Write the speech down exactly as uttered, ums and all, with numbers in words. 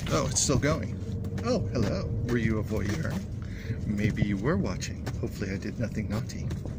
Oh, it's still going. Oh, hello. Were you a voyeur? Maybe you were watching. Hopefully I did nothing naughty.